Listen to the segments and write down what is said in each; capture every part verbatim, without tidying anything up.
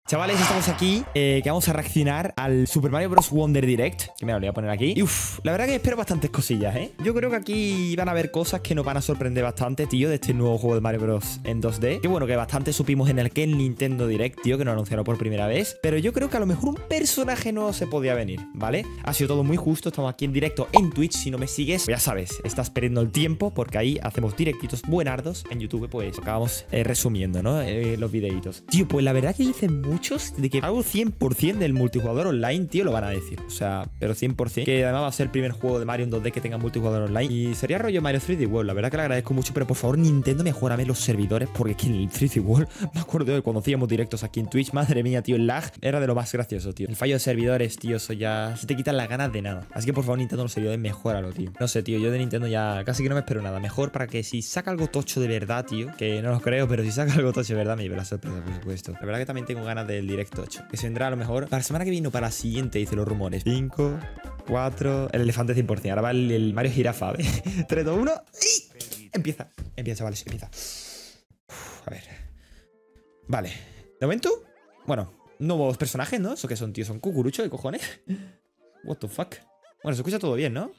Chavales, estamos aquí, eh, que vamos a reaccionar al Super Mario Bros. Wonder Direct. Que me lo voy a poner aquí. Y uff, la verdad que espero bastantes cosillas, ¿eh? Yo creo que aquí van a haber cosas que nos van a sorprender bastante, tío, de este nuevo juego de Mario Bros. En dos D. Que bueno, que bastante supimos en el que el Nintendo Direct, tío, que nos anunciaron por primera vez. Pero yo creo que a lo mejor un personaje nuevo se podía venir, ¿vale? Ha sido todo muy justo, estamos aquí en directo en Twitch. Si no me sigues, pues ya sabes, estás perdiendo el tiempo, porque ahí hacemos directitos buenardos. En YouTube, pues, acabamos eh, resumiendo, ¿no? Eh, los videitos. Tío, pues la verdad que dicen muchos de que algo cien por cien del multijugador online, tío, lo van a decir. O sea, pero cien por cien. Que además va a ser el primer juego de Mario en dos D que tenga multijugador online. Y sería rollo Mario tres D World. La verdad que le agradezco mucho, pero por favor, Nintendo, mejórame los servidores, porque es que en el tres D World, me acuerdo de cuando hacíamos directos aquí en Twitch, madre mía, tío, el lag era de lo más gracioso, tío. El fallo de servidores, tío, eso ya se te quitan las ganas de nada. Así que por favor, Nintendo, los servidores, mejóralo, tío. No sé, tío, yo de Nintendo ya casi que no me espero nada. Mejor para que si saca algo tocho de verdad, tío, que no lo creo, pero si saca algo tocho de verdad, me lleve la sorpresa, por supuesto. La verdad que también tengo ganas del directo ocho, que se vendrá a lo mejor para la semana que viene o para la siguiente, dice los rumores. cinco, cuatro, el elefante cien por cien. Ahora va el, el Mario jirafa, ¿ves? tres, dos, uno y empieza. Empieza, chavales, empieza. Uf, a ver. Vale. De momento, bueno, nuevos personajes, ¿no? ¿Eso qué son, tío? ¿Son cucuruchos de cojones? What the fuck. Bueno, se escucha todo bien, ¿no?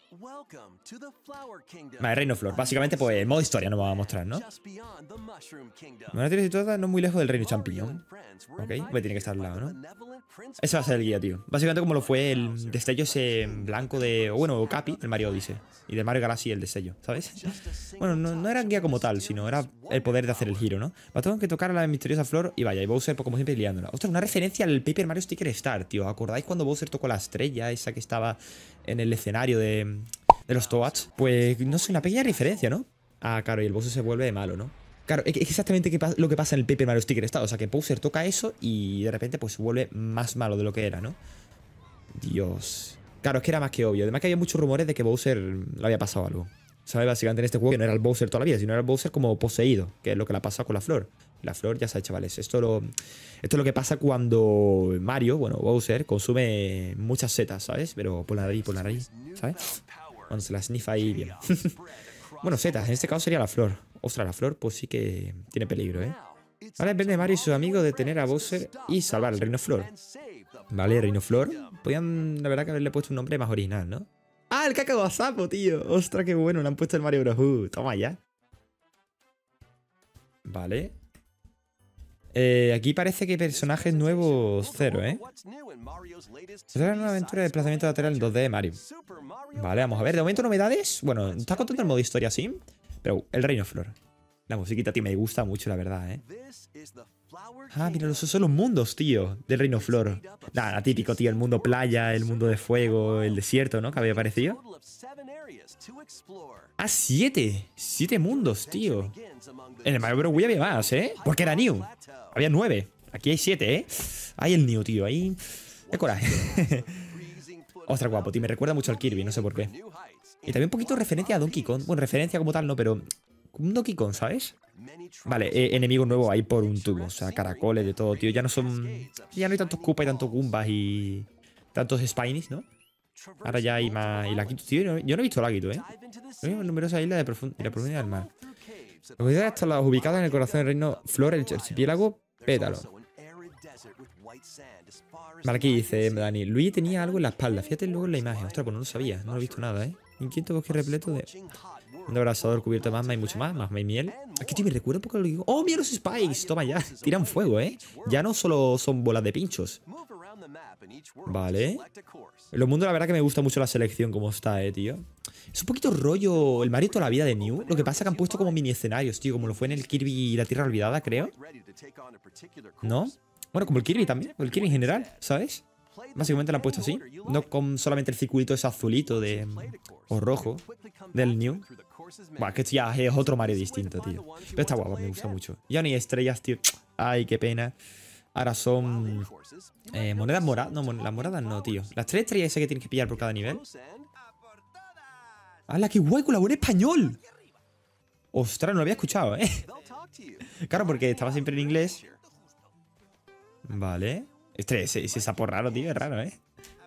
Vale, Reino Flor. Básicamente, pues, el modo historia nos va a mostrar, ¿no? Una tierra situada no muy lejos del Reino Champiñón. Ok, pues tiene que estar al lado, ¿no? Ese va a ser el guía, tío. Básicamente como lo fue el destello ese blanco de... Bueno, Capi, el Mario Odyssey. Y del Mario Galaxy el destello, ¿sabes? Bueno, no, no era guía como tal, sino era el poder de hacer el giro, ¿no? Va a tener que tocar a la misteriosa flor y vaya, y Bowser, pues, como siempre, liándola. Ostras, una referencia al Paper Mario Sticker Star, tío. ¿Acordáis cuando Bowser tocó la estrella esa que estaba en el escenario de, de los Toads? Pues, no sé, una pequeña referencia, ¿no? Ah, claro, y el Bowser se vuelve de malo, ¿no? Claro, es exactamente lo que pasa en el Paper Mario Sticker Star. O sea, que Bowser toca eso y de repente pues se vuelve más malo de lo que era, ¿no? Dios. Claro, es que era más que obvio. Además que había muchos rumores de que Bowser le había pasado algo. ¿Sabes? Básicamente en este juego que no era el Bowser toda la vida, sino era el Bowser como poseído, que es lo que le ha pasado con la flor. La flor, ya sabes, chavales. Esto, lo, esto es lo que pasa cuando Mario, bueno, Bowser, consume muchas setas, ¿sabes? Pero por la nariz, por la nariz, ¿sabes? Cuando se la sniffa ahí bien. Bueno, setas, en este caso sería la flor. Ostras, la flor pues sí que tiene peligro, ¿eh? Ahora depende de Mario y sus amigos detener a Bowser y salvar el Reino Flor. Vale, Reino Flor. Podrían, la verdad, que haberle puesto un nombre más original, ¿no? ¡Ah, el Cacahuasapo, tío! ¡Ostras, qué bueno! Le han puesto el Mario Bros. Uh, toma ya. Vale. Eh, aquí parece que personajes nuevos cero, ¿eh? Esta es una aventura de desplazamiento lateral en dos D de Mario. Vale, vamos a ver. De momento, novedades. Bueno, está contento el modo historia, sí. Pero el Reino Flor. La musiquita, tío, me gusta mucho, la verdad, ¿eh? Ah, mira, esos son los mundos, tío, del Reino Flor. Nada, típico, tío, el mundo playa, el mundo de fuego, el desierto, ¿no? Que había aparecido. Ah, siete. Siete mundos, tío. En el Mario Bros. Wii había más, ¿eh? Porque era New. Había nueve. Aquí hay siete, ¿eh? Hay el New, tío. Ahí... ¡Qué coraje! Ostras, guapo, tío. Me recuerda mucho al Kirby, no sé por qué. Y también un poquito referencia a Donkey Kong. Bueno, referencia como tal no, pero... Un Donkey Kong, ¿sabes? Vale, eh, enemigos nuevos ahí por un tubo. O sea, caracoles, de todo, tío. Ya no son... Ya no hay tantos Koopa y tantos Goombas y... Tantos Spinies, ¿no? Ahora ya hay más... Y Lakitu, tío. Yo no he visto Lakitu, ¿eh? Numerosa isla de profund... y la profundidad del mar. Localidad hasta las ubicadas en el corazón del reino Flor, el archipiélago Pétalo. Vale, aquí dice Dani. Luigi tenía algo en la espalda. Fíjate luego en la imagen. Ostras, pues no lo sabía. No lo he visto nada, ¿eh? Inquieto bosque repleto de... Un abrasador cubierto de magma y mucho más. Magma y miel. Aquí, tío, me recuerda un poco a lo que digo. ¡Oh, mira los Spikes! Toma ya. Tiran fuego, ¿eh? Ya no solo son bolas de pinchos. Vale. En los mundos, la verdad que me gusta mucho la selección como está, eh, tío. Es un poquito rollo el Mario toda la vida de New. Lo que pasa es que han puesto como mini escenarios, tío. Como lo fue en el Kirby y la Tierra Olvidada, creo. ¿No? Bueno, como el Kirby también. O el Kirby en general, ¿sabes? Básicamente lo han puesto así. No con solamente el circulito ese azulito de... O rojo. Del New. Buah, que esto ya es otro Mario distinto, tío. Pero está guapo, me gusta mucho. Ya ni estrellas, tío. Ay, qué pena. Ahora son... Eh, monedas moradas. No, las moradas no, tío. Las tres estrellas esas que tienes que pillar por cada nivel. ¡Hala, qué guay! ¡Colabora español! Ostras, no lo había escuchado, ¿eh? Claro, porque estaba siempre en inglés. Vale. Este, ese, ese sapo raro, tío. Es raro, ¿eh?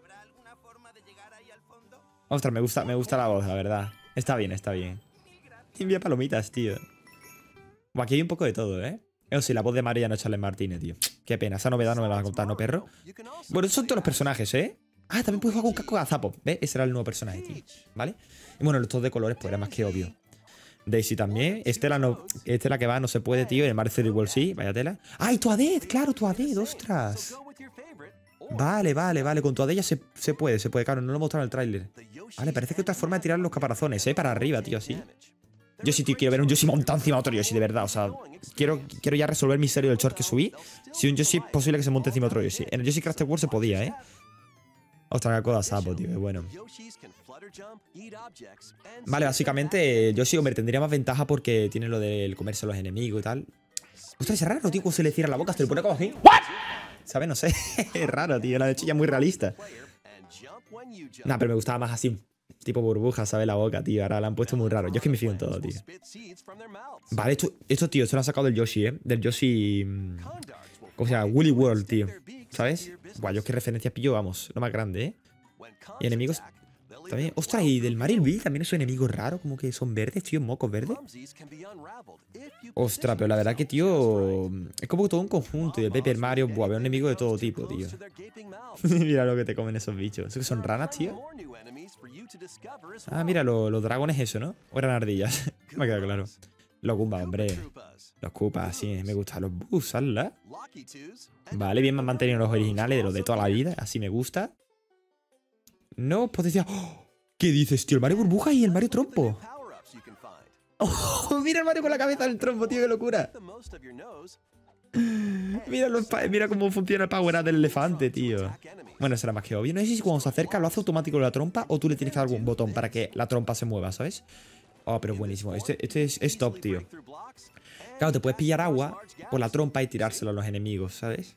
Ostras, me gusta, me gusta la voz, la verdad. Está bien, está bien. Envía palomitas, tío. Bueno, aquí hay un poco de todo, ¿eh? Eso sí, la voz de Mario ya no es Charles Martínez, tío. Qué pena, esa novedad no me la vas a contar, ¿no, perro? Bueno, esos son todos los personajes, ¿eh? Ah, también puedes jugar con casco gazapo. ¿Ves? Ese era el nuevo personaje, tío. ¿Vale? Y bueno, los dos de colores, pues era más que obvio. Daisy también. Estela no. Estela que va, no se puede, tío. El Mario tres D World sí, vaya tela. ¡Ay, Toadette! Claro, Toadette, ostras. Vale, vale, vale. Con Toadette ya se, se puede, se puede. Claro, no lo he mostrado en el tráiler. Vale, parece que hay otra forma de tirar los caparazones, ¿eh? Para arriba, tío, así. Yo sí, tío, quiero ver un Yoshi montado encima de otro Yoshi, de verdad. O sea, quiero, quiero ya resolver el misterio del short que subí. Si un Yoshi es posible que se monte encima de otro Yoshi. En el Yoshi Crafted World se podía, ¿eh? Ostras, qué coda sapo, tío, qué bueno. Vale, básicamente Yoshi, hombre, tendría más ventaja porque tiene lo del comerse a los enemigos y tal. Ostras, es raro, tío, cuando se le cierra la boca, se le pone como así. ¿Sabes? No sé. Es raro, tío, la de hecho ya es muy realista. Nah, pero me gustaba más así. Tipo burbuja, ¿sabes? La boca, tío. Ahora la han puesto muy raro. Yo es que me fío en todo, tío. Vale, esto, esto tío, se lo han sacado del Yoshi, ¿eh? Del Yoshi... ¿Cómo se llama? Woolly World, tío. ¿Sabes? Buah, yo es que referencias pillo, vamos. Lo más grande, ¿eh? Y enemigos... También... Ostras, y del Mario Bill también esos enemigos raros, como que son verdes, tío, mocos verdes. Ostras, pero la verdad que, tío... Es como todo un conjunto. Y el Paper Mario, buah, veo enemigos de todo tipo, tío. Mira lo que te comen esos bichos. ¿Eso que son ranas, tío? Ah, mira, los lo dragones eso, ¿no? O eran ardillas. Me ha quedado claro. Los Goombas, hombre. Los Koopas, sí, me gustan. Los Bus, ¿la? Vale, bien, me han mantenido los originales de los de toda la vida. Así me gusta. No, potencia. ¡Oh! ¿Qué dices, tío? El Mario Burbuja y el Mario Trompo. ¡Oh! Mira el Mario con la cabeza del trompo, tío, qué locura. Mira, los mira cómo funciona el power up del elefante, tío. Bueno, será más que obvio. No sé si cuando se acerca lo hace automático la trompa o tú le tienes que dar algún botón para que la trompa se mueva, ¿sabes? Oh, pero buenísimo. Este, este es, es top, tío. Claro, te puedes pillar agua por la trompa y tirárselo a los enemigos, ¿sabes?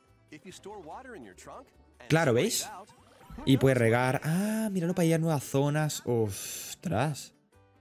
Claro, ¿veis? Y puedes regar. Ah, míralo para ir a nuevas zonas. Ostras.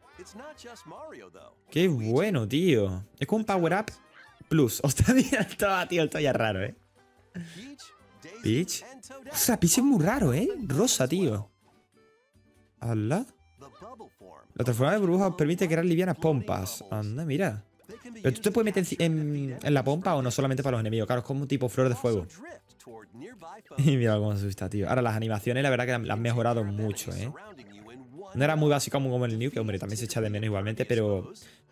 Qué bueno, tío. Es como un power up plus. Ostras, mira, todo, tío, esto ya es raro, ¿eh? Peach. Ostras, Peach es muy raro, ¿eh? Rosa, tío. ¿Hala? La transformación de burbujas permite crear livianas pompas. Anda, mira. Pero tú te puedes meter en, en la pompa o no solamente para los enemigos. Claro, es como un tipo flor de fuego. Y mira cómo se asusta, tío. Ahora, las animaciones, la verdad que las han mejorado mucho, ¿eh? No era muy básico como en el New, que hombre, también se echa de menos igualmente, pero...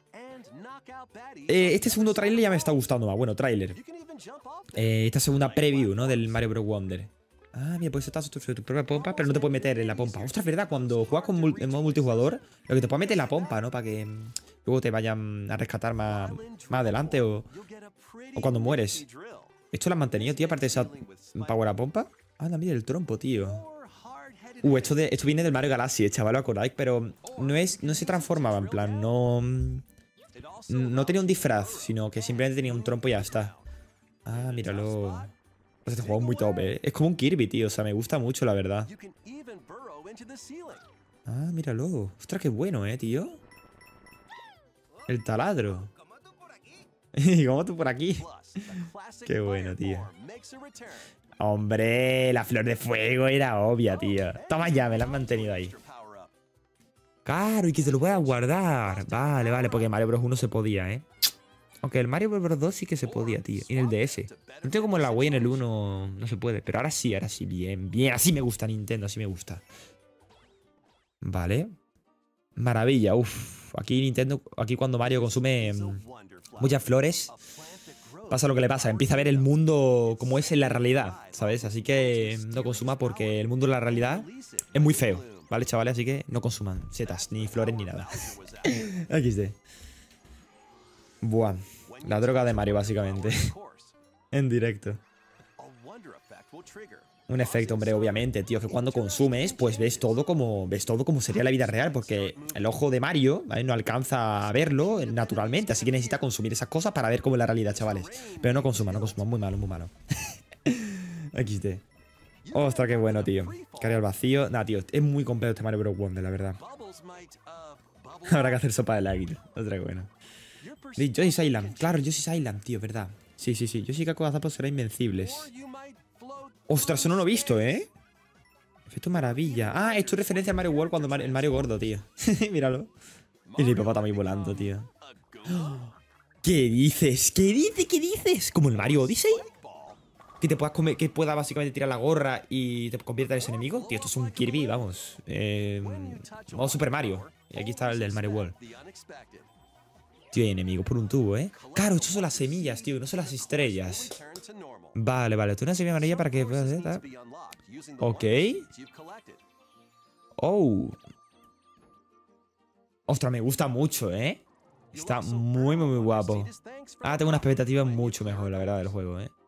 Eh, este segundo tráiler ya me está gustando más. Bueno, tráiler. Eh, esta segunda preview, ¿no? Del Mario Bros. Wonder. Ah, mira, puedes estar sobre tu propia pompa, pero no te puedes meter en la pompa. Ostras, ¿verdad? Cuando juegas con mul en modo multijugador, lo que te puedes meter en la pompa, ¿no? Para que mm, luego te vayan a rescatar más, más adelante o, o cuando mueres. ¿Esto lo han mantenido, tío? Aparte de esa power a pompa. Anda, mira el trompo, tío. Uh, esto, de, esto viene del Mario Galaxy, chaval, acordáis, pero no, es, no se transformaba, en plan, no... No tenía un disfraz, sino que simplemente tenía un trompo y ya está. Ah, míralo. Este juego es muy top, ¿eh? Es como un Kirby, tío. O sea, me gusta mucho, la verdad. Ah, míralo. Ostras, qué bueno, ¿eh, tío? El taladro. Y como tú por aquí. Qué bueno, tío. Hombre, la flor de fuego era obvia, tío. Toma ya, me la han mantenido ahí. Claro, y que se lo puedas guardar. Vale, vale, porque en Mario Bros. uno se podía, ¿eh? Aunque el Mario Bros. dos sí que se podía, tío. Y en el D S. No tengo como en la Wii en el uno no se puede. Pero ahora sí, ahora sí. Bien, bien. Así me gusta Nintendo, así me gusta. Vale. Maravilla, uff. Aquí Nintendo, aquí cuando Mario consume muchas flores, pasa lo que le pasa. Empieza a ver el mundo como es en la realidad, ¿sabes? Así que no consuma porque el mundo en la realidad es muy feo. ¿Vale, chavales? Así que no consuman setas, ni flores, ni nada. Aquí esté. Buah. La droga de Mario, básicamente. En directo. Un efecto, hombre, obviamente, tío. Que cuando consumes, pues ves todo como ves todo como sería la vida real. Porque el ojo de Mario, ¿vale? No alcanza a verlo naturalmente. Así que necesita consumir esas cosas para ver cómo es la realidad, chavales. Pero no consuman, no consuman. Muy malo, muy malo. Aquí esté. Ostras, qué bueno, tío. Carga al vacío. Nah, tío, es muy completo este Mario Bros. Wonder, la verdad. Habrá que hacer sopa del águila. Otra buena. Yoshi's Island. Claro, Yoshi's Island, tío, ¿verdad? Sí, sí, sí. Yoshi y Caco Gazapos serán invencibles. Ostras, eso no lo he visto, ¿eh? Efecto maravilla. Ah, esto es referencia a Mario World cuando Mario, el Mario gordo, tío. Míralo. Y el hipopótamo también volando, tío. ¿Qué dices? ¿Qué dices? ¿Qué dices? ¿Como el Mario Odyssey? Que te puedas comer, que pueda básicamente tirar la gorra y te convierta en ese enemigo. Tío, esto es un Kirby, vamos. Eh, modo Super Mario. Y aquí está el del Mario World. Tío, hay enemigos por un tubo, ¿eh? Claro, estos son las semillas, tío, no son las estrellas. Vale, vale. Tú una semilla amarilla para que puedas hacer. Ok. Oh. Ostras, me gusta mucho, ¿eh? Está muy, muy, muy guapo. Ahora tengo una expectativa mucho mejor, la verdad, del juego, ¿eh?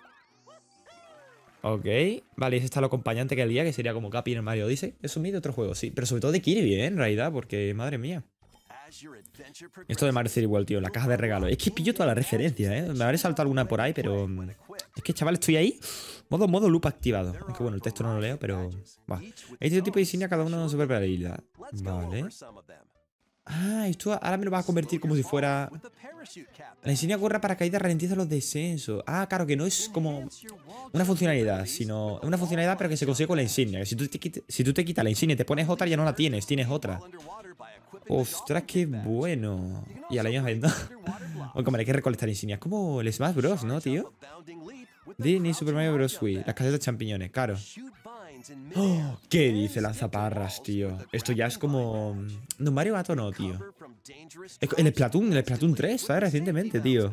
Ok. Vale, ese está el acompañante que había, que sería como Capi en el Mario Odyssey. Eso es de otro juego, sí. Pero sobre todo de Kirby, ¿eh? En realidad, porque, madre mía. Esto de Mario World, tío, la caja de regalo. Es que pillo toda la referencia, ¿eh? Me habré saltado alguna por ahí, pero... Es que, chaval, estoy ahí. Modo, modo loop activado. Aunque, bueno, el texto no lo leo, pero... Bah. Este tipo de insignia, cada uno su propia habilidad. Vale. Ah, esto ahora me lo va a convertir como si fuera... La insignia corre para caída ralentiza los descensos. Ah, claro, que no es como una funcionalidad, sino una funcionalidad pero que se consigue con la insignia. Si tú te quitas, si tú te quitas la insignia y te pones otra, ya no la tienes, tienes otra. Ostras, qué bueno. Y a la misma vez, ¿no? O como hay que recolectar insignias. Como el Smash Bros, ¿no, tío? Disney Super Mario Bros. Wii. Las casetas de champiñones, claro. Oh, ¿qué dice lanzaparras, tío? Esto ya es como... No, Mario Gato no, tío. El Splatoon, el Splatoon tres, ¿sabes? Recientemente, tío.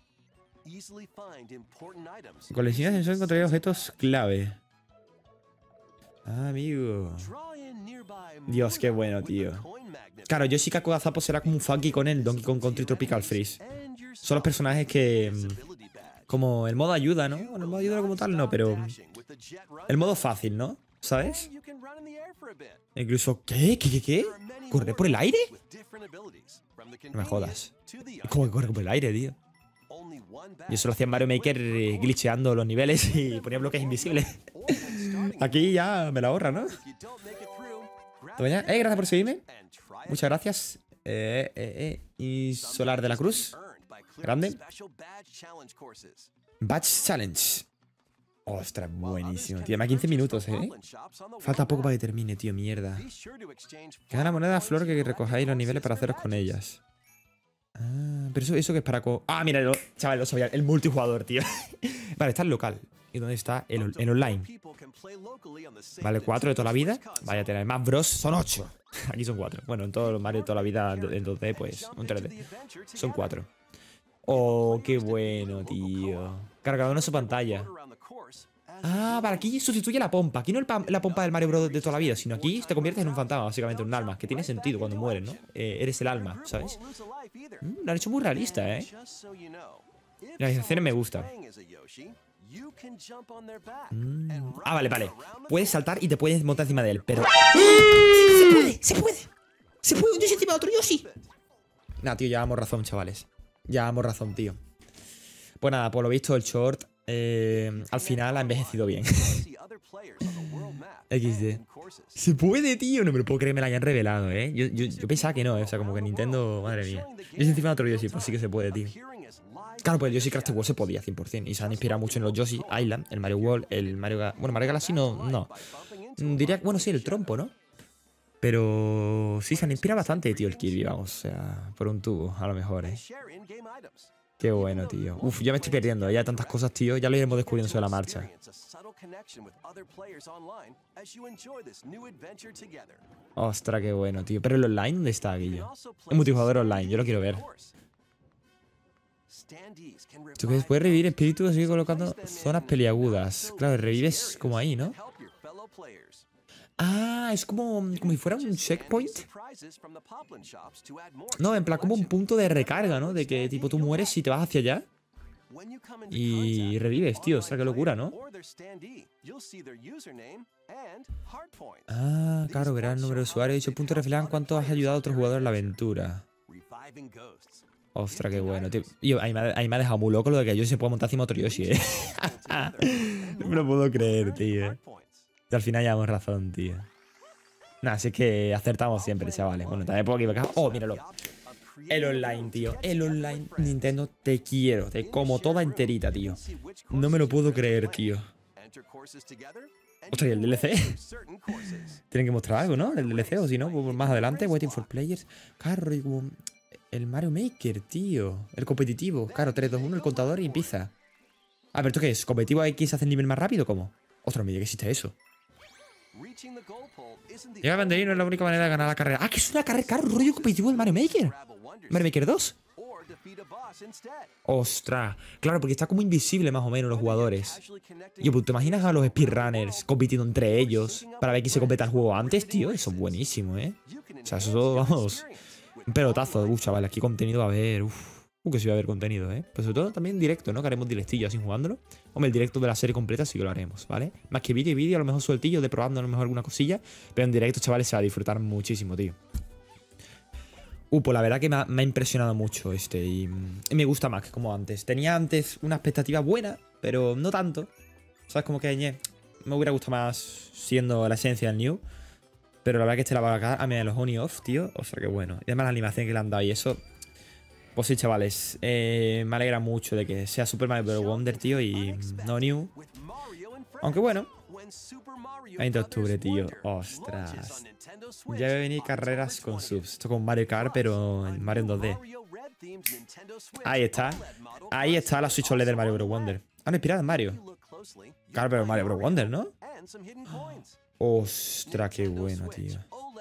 Con la insignia de sensor encontraré objetos clave. Ah, amigo. Dios, qué bueno, tío. Claro, Yoshi Kaku Gazapo será como un funky con el Donkey Kong Country Tropical Freeze. Son los personajes que... Como el modo ayuda, ¿no? Bueno, el modo ayuda como tal no, pero... El modo fácil, ¿no? ¿Sabes? Incluso... ¿Qué? ¿Qué? ¿Qué? ¿Qué? ¿Corre por el aire? No me jodas. ¿Cómo que corre por el aire, tío? Y eso lo hacía en Mario Maker eh, glitcheando los niveles y ponía bloques invisibles. Aquí ya me la ahorra, ¿no? Eh, gracias por seguirme. Muchas gracias. Eh, eh, eh. Y Solar de la Cruz. Grande. Batch Challenge. Ostras, buenísimo, tío. Me da quince minutos, ¿eh? Falta poco para que termine, tío. Mierda. Cada una moneda flor que recojáis los niveles para haceros con ellas. Ah, pero eso, eso que es para... Co ah, mira, lo, chaval, lo sabía. El multijugador, tío. Vale, está el local. ¿Y dónde está el, el online? Vale, cuatro de toda la vida. Vaya, tener más Bros son ocho. Aquí son cuatro. Bueno, en todos los Mario de toda la vida en dos D, pues, un tres D. Son cuatro. Oh, qué bueno, tío. Cargador en su pantalla. Ah, para aquí sustituye la pompa. Aquí no el la pompa del Mario Bros. De toda la vida, sino aquí te conviertes en un fantasma, básicamente, un alma. Que tiene sentido cuando mueres, ¿no? Eh, eres el alma, ¿sabes? Mm, lo han hecho muy realista, ¿eh? La realización me gusta. Mm. Ah, vale, vale. Puedes saltar y te puedes montar encima de él, pero... ¡Se puede! ¡Se puede! ¡Se puede! ¡Un Yoshi encima de otro Yoshi! Nah, tío, ya damos razón, chavales. Ya damos razón, tío. Pues nada, por lo visto el short eh, al final ha envejecido bien. equis de. Se puede, tío. No me lo puedo creer, me la hayan revelado, ¿eh? Yo, yo, yo pensaba que no, ¿eh? O sea, como que Nintendo... Madre mía. Yo encima de otro Yoshi, pues sí que se puede, tío. Claro, pues el Yoshi Crafted World se podía cien por cien. Y se han inspirado mucho en los Yoshi Island, el Mario World, el Mario... Ga bueno, Mario Galaxy no, no. Diría, bueno, sí, el trompo, ¿no? Pero sí, se han inspirado bastante, tío, el Kirby, vamos. O sea, por un tubo, a lo mejor, ¿eh? Qué bueno, tío. Uf, ya me estoy perdiendo. Ya hay tantas cosas, tío. Ya lo iremos descubriendo sobre la marcha. Ostras, qué bueno, tío. Pero el online, ¿dónde está, Guillo? El multijugador online, yo lo quiero ver. Tú que puedes revivir espíritus, sigue colocando zonas peliagudas. Claro, revives como ahí, ¿no? Ah, es como, como si fuera un checkpoint. No, en plan como un punto de recarga, ¿no? De que tipo tú mueres y te vas hacia allá y revives, tío. O sea, qué locura, ¿no? Ah, claro, verás el número de usuarios. Dicho punto reflejan cuánto has ayudado a otros jugadores en la aventura. Ostras, qué bueno, tío. Yo, ahí, me ha, ahí me ha dejado muy loco lo de que yo se pueda montar encima otro Yoshi, ¿eh? No me lo puedo creer, tío. Y al final llevamos razón, tío. Nada, así que acertamos siempre, chavales. Bueno, también puedo equivocar. Oh, míralo. El online, tío. El online. Nintendo, te quiero. Te como toda enterita, tío. No me lo puedo creer, tío. Ostras, ¿y el D L C? Tienen que mostrar algo, ¿no? El D L C, o si no, pues más adelante. Waiting for players. Claro, y como... El Mario Maker, tío. El competitivo. Claro, tres, dos, uno, el contador y empieza. A ver, ¿esto qué es? ¿Competitivo X hace el nivel más rápido? ¿Cómo? Ostras, me diga que existe eso. Llegar al banderín no es la única manera de ganar la carrera. ¡Ah, que es una carrera, claro, rollo competitivo del Mario Maker! ¿Mario Maker dos? ¡Ostras! Claro, porque está como invisible más o menos los jugadores. Y pues, ¿te imaginas a los speedrunners compitiendo entre ellos para ver quién se completa el juego antes, tío? Eso es buenísimo, ¿eh? O sea, eso todo, vamos, un pelotazo. Uf, chavales, aquí contenido va a haber. Uf. Uh, que sí va a haber contenido, ¿eh? Pero sobre todo también directo, ¿no? Que haremos directillo así jugándolo. Hombre, el directo de la serie completa sí que lo haremos, ¿vale? Más que vídeo y vídeo, a lo mejor sueltillo de probando a lo mejor alguna cosilla. Pero en directo, chavales, se va a disfrutar muchísimo, tío. Uh, pues la verdad que me ha, me ha impresionado mucho este y, y me gusta más que como antes. Tenía antes una expectativa buena, pero no tanto. ¿Sabes? Como que ñe, me hubiera gustado más siendo la esencia del New. Pero la verdad que este la va a cagar a mí de los on y off, tío. O sea, que bueno. Y además la animación que le han dado y eso... Pues sí, chavales, eh, me alegra mucho de que sea Super Mario Bros. Wonder, tío, y no New. Aunque bueno, veinte de octubre, tío. Ostras. Ya va a venir carreras con subs. Esto con Mario Kart, pero en Mario en dos D. Ahí está. Ahí está la Switch O L E D del Mario Bros. Wonder. Ah, no, inspirada en Mario. Claro, pero Mario Bros. Wonder, ¿no? Ostras, qué bueno, tío.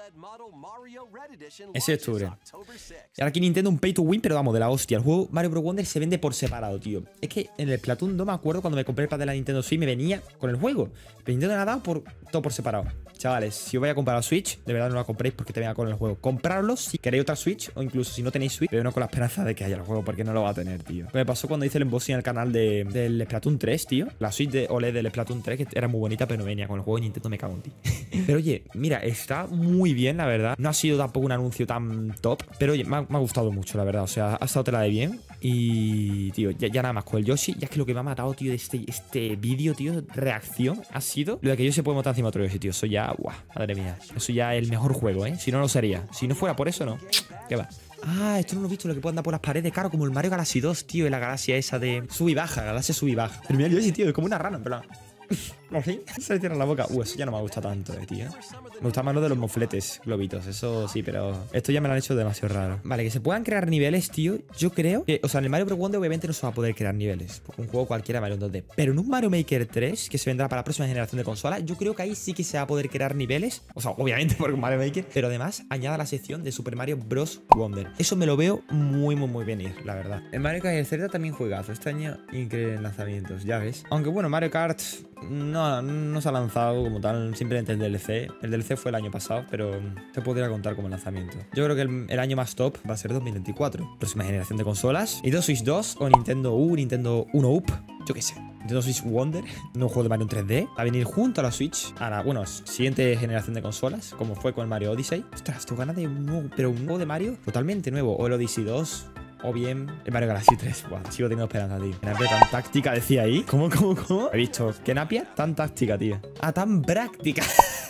Ese es octubre. Y ahora aquí Nintendo un pay to win, pero vamos, de la hostia. El juego Mario Bros. Wonder se vende por separado, tío. Es que en el Splatoon dos me acuerdo cuando me compré el pad de la Nintendo Switch me venía con el juego. Pero Nintendo me ha dado por, todo por separado. Chavales, si os vais a comprar la Switch, de verdad no la compréis porque te venga con el juego. Comprarlo si queréis otra Switch o incluso si no tenéis Switch, pero no con la esperanza de que haya el juego porque no lo va a tener, tío. Me pasó cuando hice el unboxing en el canal de, del Splatoon tres, tío. La Switch de O L E D del Splatoon tres, que era muy bonita, pero no venía con el juego y Nintendo me cago en ti. Pero oye, mira, está muy bien, la verdad. No ha sido tampoco un anuncio tan top, pero oye, me ha, me ha gustado mucho, la verdad. O sea, ha estado tela de bien. Y, tío, ya, ya nada más con el Yoshi. Ya es que lo que me ha matado, tío, de este, este vídeo, tío, reacción, ha sido lo de que yo se puede montar encima de otro Yoshi, tío. Eso ya, guau, madre mía. Eso ya es el mejor juego, ¿eh? Si no, lo sería. Si no fuera por eso, no. ¿Qué va? Ah, esto no lo he visto, lo que puede andar por las paredes, claro, como el Mario Galaxy dos, tío, y la galaxia esa de sub y baja, galaxia sub y baja. Pero mira el Yoshi, tío, es como una rana, en plan. ¿Así? Se le cierra la boca. Uh, eso ya no me gusta tanto, eh, tío. Me gusta más lo de los mofletes globitos. Eso sí, pero esto ya me lo han hecho demasiado raro. Vale, que se puedan crear niveles, tío. Yo creo que, o sea, en el Mario Bros. Wonder obviamente no se va a poder crear niveles. Un juego cualquiera Mario en dos D. Pero en un Mario Maker tres, que se vendrá para la próxima generación de consola, yo creo que ahí sí que se va a poder crear niveles. O sea, obviamente porque un Mario Maker. Pero además, añada la sección de Super Mario Bros. Wonder. Eso me lo veo muy, muy, muy venir, la verdad. En Mario Kart y el Zelda también juegazo. Este año increíble en lanzamientos, ya ves. Aunque bueno, Mario Kart... No, no se ha lanzado como tal, simplemente el D L C. El D L C fue el año pasado, pero se podría contar como lanzamiento. Yo creo que el, el año más top va a ser dos mil veinticuatro. Próxima generación de consolas. Nintendo Switch dos o Nintendo U, Nintendo uno U P. Yo qué sé. Nintendo Switch Wonder, un juego de Mario en tres D. Va a venir junto a la Switch a la, bueno, siguiente generación de consolas, como fue con el Mario Odyssey. Ostras, tengo ganas de un nuevo, pero un nuevo de Mario totalmente nuevo. O el Odyssey dos. O bien el Mario Galaxy tres. Buah, sigo teniendo esperanza, tío. ¿Qué Napia tan táctica decía ahí? ¿Cómo, cómo, cómo? He visto. ¿Qué Napia tan táctica, tío? Ah, tan práctica.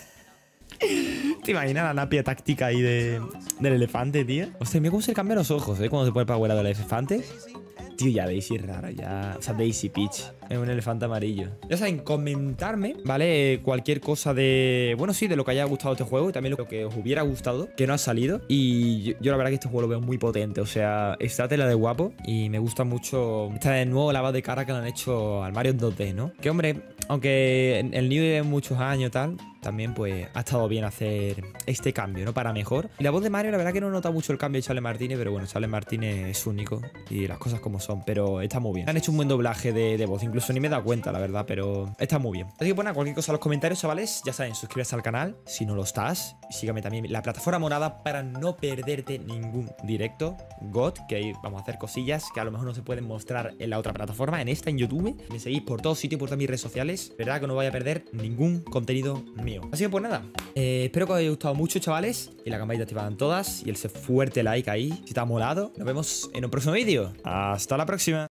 ¿Te imaginas la napia táctica ahí de, del elefante, tío? Hostia, mira cómo se le cambian los ojos, ¿eh? Cuando se pone para vuelar del elefante. Tío, ya Daisy es rara, ya. O sea, Daisy Peach. Es un elefante amarillo. Ya saben, comentarme, ¿vale? Cualquier cosa de... Bueno, sí, de lo que haya gustado este juego y también lo que os hubiera gustado, que no ha salido. Y yo, yo la verdad que este juego lo veo muy potente. O sea, está tela de guapo y me gusta mucho este nuevo lavado de cara que le han hecho al Mario en dos D, ¿no? Que, hombre, aunque el New lleve muchos años y tal, también pues ha estado bien hacer este cambio, ¿no? Para mejor. Y la voz de Mario, la verdad que no nota mucho el cambio de Charles Martínez, pero bueno, Charles Martínez es único y las cosas como son, pero está muy bien. Han hecho un buen doblaje de, de voz, incluso ni me he dado cuenta, la verdad, pero está muy bien. Así que bueno, cualquier cosa en los comentarios, chavales, ya saben, suscríbete al canal si no lo estás. Y sígame también en la plataforma morada para no perderte ningún directo G O T, que ahí vamos a hacer cosillas que a lo mejor no se pueden mostrar en la otra plataforma, en esta, en YouTube. Me seguís por todos sitios, por todas mis redes sociales. Verdad que no vaya a perder ningún contenido mío. Así que pues nada, eh, espero que os haya gustado mucho, chavales. Y la campanita activada en todas. Y el fuerte like ahí, si te ha molado. Nos vemos en un próximo vídeo. Hasta la próxima.